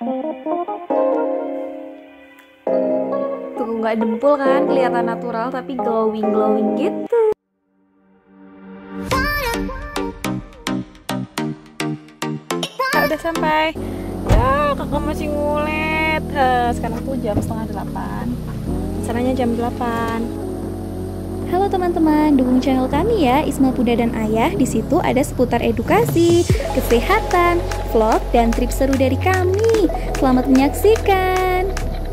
Tuh nggak dempul kan, kelihatan natural tapi glowing gitu. Udah sampai. Ya, kakak masih ngulet. Sekarang tuh jam 7:30. Sananya jam 8. Halo teman-teman, dukung channel kami ya, Isma Bunda dan Ayah. Di situ ada seputar edukasi, kesehatan, vlog, dan trip seru dari kami. Selamat menyaksikan.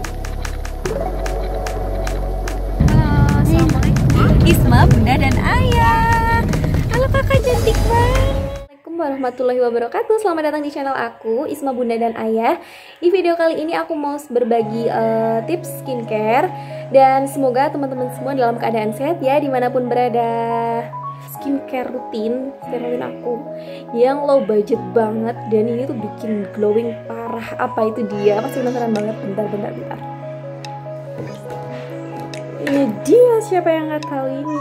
Halo, assalamualaikum. Isma Bunda dan Ayah. Halo kakak cantik banget. Assalamualaikum warahmatullahi wabarakatuh. Selamat datang di channel aku, Isma Bunda dan Ayah. Di video kali ini aku mau berbagi tips skincare. Dan semoga teman-teman semua dalam keadaan sehat ya, dimanapun berada. Skincare rutin aku yang low budget banget, dan ini tuh bikin glowing parah. Apa itu dia? Pasti penasaran banget. Bentar. Ini dia, siapa yang nggak tahu ini?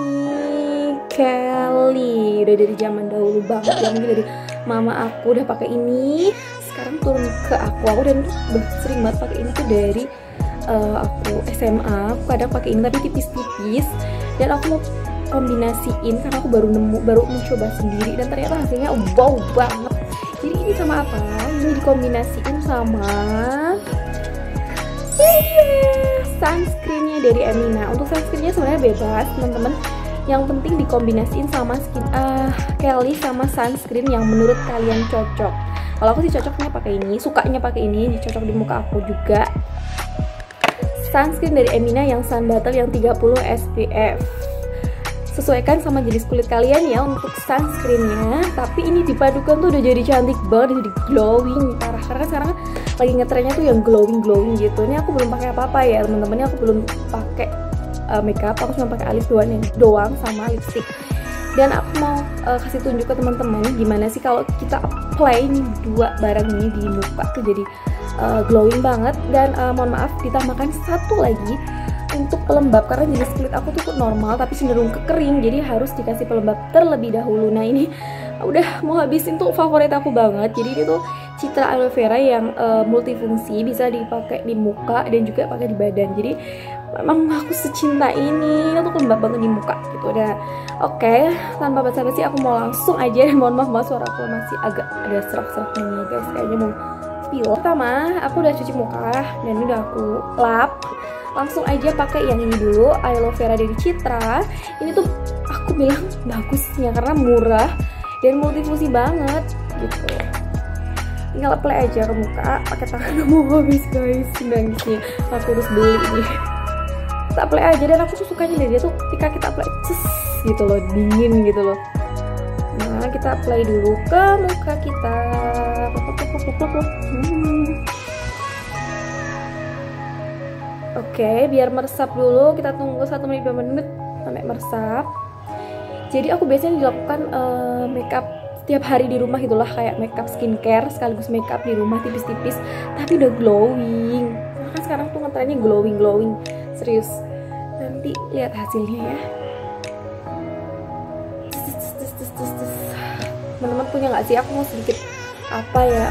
Kelly. Udah dari zaman dahulu banget ya, mungkin dari mama aku udah pakai ini, sekarang turun ke aku dan udah sering banget pakai ini tuh dari aku SMA. Aku kadang pakai ini tapi tipis-tipis, dan aku mau kombinasiin karena aku baru mencoba sendiri, dan ternyata hasilnya wow banget. Jadi ini sama apa? Ini dikombinasiin sama sunscreennya dari Emina. Untuk sunscreennya sebenarnya bebas teman-teman, yang penting dikombinasiin sama Kelly sama sunscreen yang menurut kalian cocok. Kalau aku sih cocoknya pakai ini, sukanya pakai ini, dicocok di muka aku juga. Sunscreen dari Emina yang Sun Battle yang 30 SPF. Sesuaikan sama jenis kulit kalian ya untuk sunscreennya. Tapi ini dipadukan tuh udah jadi cantik banget, jadi glowing parah. Karena sekarang lagi ngetrennya tuh yang glowing gitu. Ini aku belum pakai apa-apa ya teman-teman. Ini aku belum pakai makeup. Aku cuma pakai alis doang sama lipstick. Dan aku mau kasih tunjuk ke teman-teman gimana sih kalau kita apply dua barang ini di muka tuh jadi glowing banget. Dan mohon maaf ditambahkan satu lagi untuk pelembab, karena jenis kulit aku tuh normal tapi cenderung ke kering, jadi harus dikasih pelembab terlebih dahulu. Nah ini udah mau habisin tuh, favorit aku banget. Jadi ini tuh Citra Aloe Vera yang multifungsi, bisa dipakai di muka dan juga pakai di badan. Jadi memang aku secinta ini untuk lembab banget di muka gitu. Udah oke, tanpa basa-basi aku mau langsung aja. Mohon maaf suara aku masih agak ada serak-seraknya nih guys, kayaknya mau spill. Pertama aku udah cuci muka dan ini udah aku lap. Langsung aja pakai yang ini dulu, Aloe Vera dari Citra. Ini tuh aku bilang bagusnya karena murah dan multifungsi banget gitu. Tinggal apply aja ke muka, pakai tangan. Mau habis guys nangisnya, aku harus beli ini. Kita apply aja, dan aku tuh sukanya dari dia tuh ketika kita apply gitu loh, dingin gitu loh. Nah kita apply dulu ke muka kita. Oke, biar meresap dulu, kita tunggu 1 menit 2 menit sampai meresap. Jadi aku biasanya dilakukan makeup setiap hari di rumah gitulah, kayak makeup skincare sekaligus makeup di rumah tipis-tipis, tapi udah glowing. Karena sekarang tuh ngetrennya glowing, serius. Nanti lihat hasilnya ya. Teman-teman punya nggak sih? Aku mau sedikit apa ya?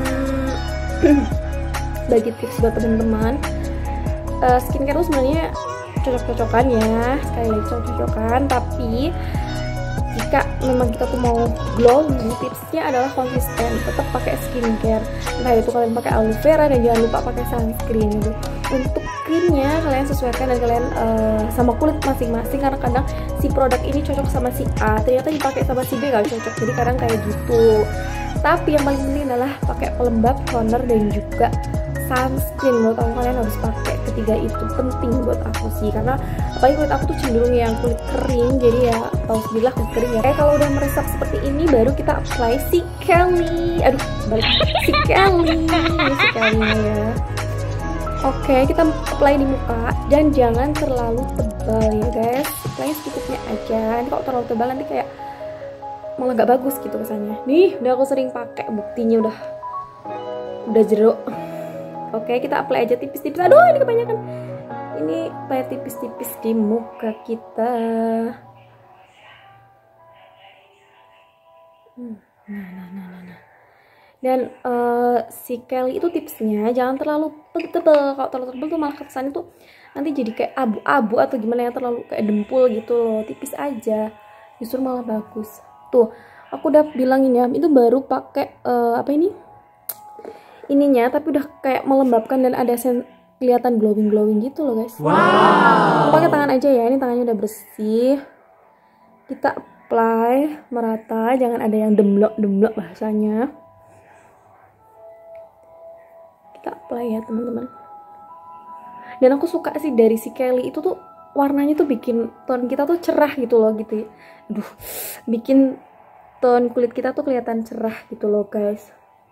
Bagi tips buat teman-teman. Skincare tuh sebenarnya cocok-cocokan ya, sekali lagi cocok-cocokan, tapi jika memang kita tuh mau glowing, tipsnya adalah konsisten, tetap pakai skincare. Entah itu kalian pakai aloe vera, dan jangan lupa pakai sunscreen gitu. Untuk creamnya kalian sesuaikan dan kalian sama kulit masing-masing, karena kadang si produk ini cocok sama si A, ternyata dipakai sama si B gak cocok, jadi kadang kayak gitu. Tapi yang paling penting adalah pakai pelembab, toner, dan juga sunscreen. Menurut aku kalian harus pakai ketiga itu, penting buat aku sih, karena apalagi kulit aku tuh cenderung yang kulit kering, jadi ya tahu sendirilah kulit kering ya. Kalau udah meresap seperti ini baru kita apply si Kelly. Si Kelly ya. Oke, kita apply di muka dan jangan terlalu tebal ya guys, apply secukupnya aja. Nanti kalau terlalu tebal nanti kayak malah gak bagus gitu kesannya. Nih udah aku sering pakai, buktinya udah jeruk. Oke, kita apply aja tipis-tipis. Aduh, ini kebanyakan. Ini apply tipis-tipis di muka kita. Nah. Dan si Kelly itu tipsnya jangan terlalu tebel. Kalau terlalu tebel tuh malah kesannya tuh nanti jadi kayak abu-abu atau gimana ya, terlalu kayak dempul gitu loh. Tipis aja, justru malah bagus. Tuh, aku udah bilangin ya, itu baru pakai apa ininya, tapi udah kayak melembabkan dan ada kelihatan glowing gitu loh guys. Wow. Pakai tangan aja ya, ini tangannya udah bersih. Kita apply merata, jangan ada yang demblok bahasanya. Kita apply ya teman-teman. Dan aku suka sih dari si Kelly itu tuh warnanya tuh bikin tone kita tuh cerah gitu loh gitu ya. Aduh, bikin tone kulit kita tuh kelihatan cerah gitu loh guys.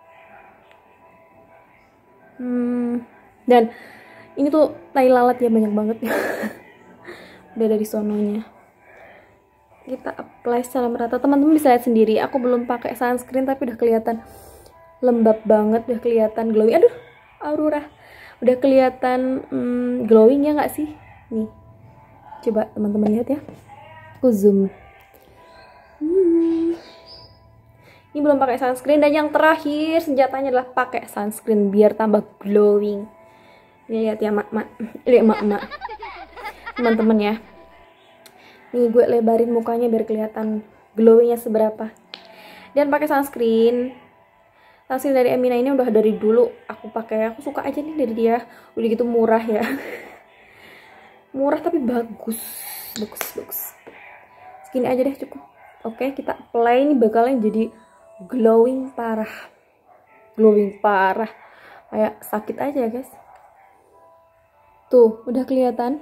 Dan ini tuh tai lalat ya, banyak banget ya. Udah dari sononya. Kita apply secara merata. Teman-teman bisa lihat sendiri, aku belum pakai sunscreen tapi udah kelihatan lembab banget, udah kelihatan glowing. Aduh, Aurora. Udah kelihatan glowing ya nggak sih? Nih. Coba teman-teman lihat ya. Aku zoom. Ini belum pakai sunscreen, dan yang terakhir senjatanya adalah pakai sunscreen biar tambah glowing. Ini lihat ya mak teman-teman ya. Nih gue lebarin mukanya biar kelihatan glowingnya seberapa. Dan pakai sunscreen dari Emina ini udah dari dulu aku pakai, aku suka aja nih dari dia. Udah gitu murah ya. Murah tapi bagus. Segini aja deh cukup. Oke, kita apply. Ini bakalan jadi glowing parah. Kayak sakit aja ya guys. Tuh, udah kelihatan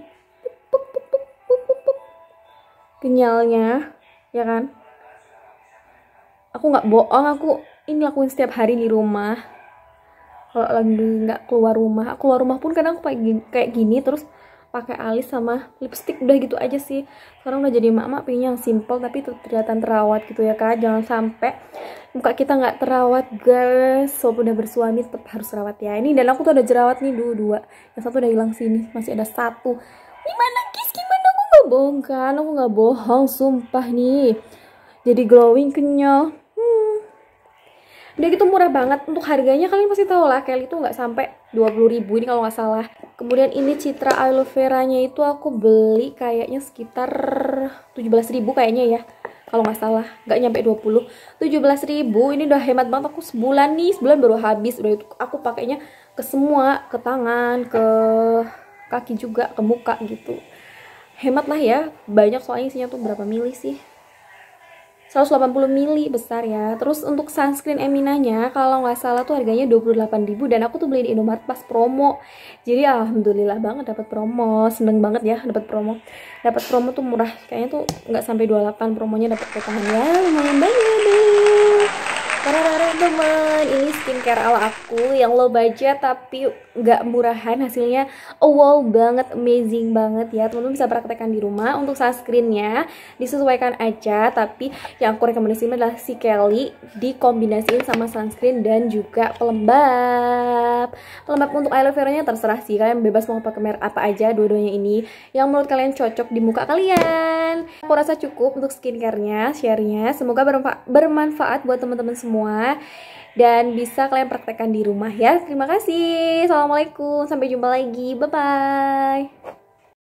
kenyalnya, ya kan? Aku nggak bohong, aku ini lakuin setiap hari di rumah. Kalau lagi nggak keluar rumah pun kadang aku kayak gini, terus pakai alis sama lipstick, udah gitu aja sih. Sekarang udah jadi emak-emak pengen yang simple tapi kelihatan terawat gitu ya kak. Jangan sampai muka kita nggak terawat guys. Walaupun udah bersuami tetap harus rawat ya. Ini dan aku tuh ada jerawat nih dua. Yang satu udah hilang sini, masih ada satu. Gimana guys? Gimana? Aku nggak bohong kan? Aku nggak bohong, sumpah nih. Jadi glowing, kenyal. Udah gitu murah banget. Untuk harganya kalian pasti tahu lah, Kelly itu nggak sampai 20.000 ini kalau nggak salah. Kemudian ini citra aloe veranya itu aku beli kayaknya sekitar 17.000 kayaknya ya, kalau nggak salah, nggak nyampe 20. 17.000 ini udah hemat banget. Aku sebulan baru habis. Udah itu aku pakainya ke semua, ke tangan, ke kaki juga, ke muka gitu. Hemat lah ya, banyak soalnya isinya tuh berapa mili sih, 180 mili besar ya. Terus untuk sunscreen Eminanya kalau nggak salah tuh harganya 28.000, dan aku tuh beli di Indomaret pas promo. Jadi alhamdulillah banget dapat promo, seneng banget ya dapat promo. Dapat promo tuh murah, kayaknya tuh nggak sampai 28 promonya, dapat potongan ya lumayan banget deh. Teman-teman, ini skincare ala aku yang low budget tapi nggak murahan, hasilnya wow banget, amazing banget ya. Teman-teman bisa praktekkan di rumah. Untuk sunscreennya disesuaikan aja, tapi yang aku rekomendasikan adalah si Kelly dikombinasiin sama sunscreen dan juga pelembab. Untuk aloe veranya terserah sih, kalian bebas mau pakai merek apa aja, dua-duanya ini yang menurut kalian cocok di muka kalian. Aku rasa cukup untuk skincarenya, share-nya. Semoga bermanfaat buat teman-teman semua dan bisa kalian praktekkan di rumah ya. Terima kasih. Assalamualaikum. Sampai jumpa lagi. Bye-bye.